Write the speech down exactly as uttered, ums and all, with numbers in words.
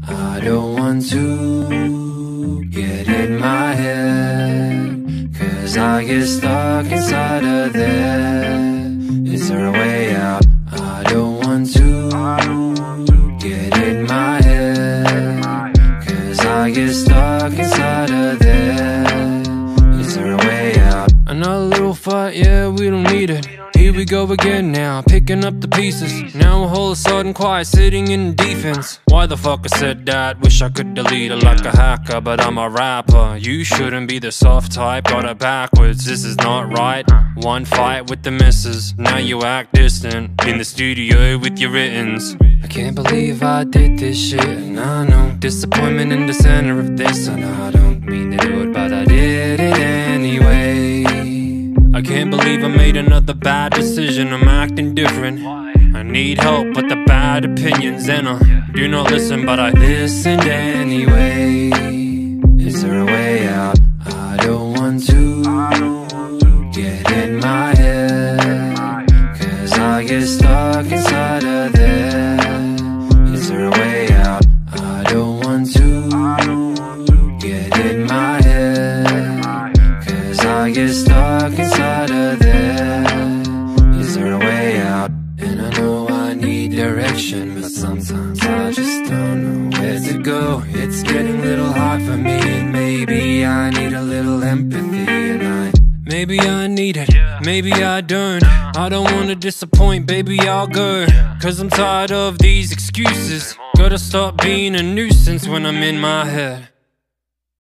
I don't want to get in my head, 'cause I get stuck inside of there. Is there a way out? I don't want to get in my head, 'cause I get stuck inside of there. Is there a way out? Another little fight, yeah, we don't need it. Here we go again now, picking up the pieces. Now we're all of a sudden quiet, sitting in defense. Why the fuck I said that? Wish I could delete it like a hacker, but I'm a rapper. You shouldn't be the soft type, got it backwards, this is not right. One fight with the missus, now you act distant. In the studio with your writtens. I can't believe I did this shit, and I know disappointment in the center of this. And I don't mean to do it, but I did it anyway. I can't believe I made another bad decision, I'm acting different. I need help with the bad opinions, and I do not listen, but I listened anyway. Is there a way out? I don't want to get in my head, 'cause I get stuck inside of there. Is there a way out? I don't want to get in my head, 'cause I get stuck inside of there. Is there a way out? And I know I need direction, but sometimes I just don't know where to go. It's getting a little hard for me, and maybe I need a little empathy. And I, maybe I need it, maybe I don't. I don't wanna disappoint, baby, I'll go, 'cause I'm tired of these excuses. Gotta stop being a nuisance when I'm in my head.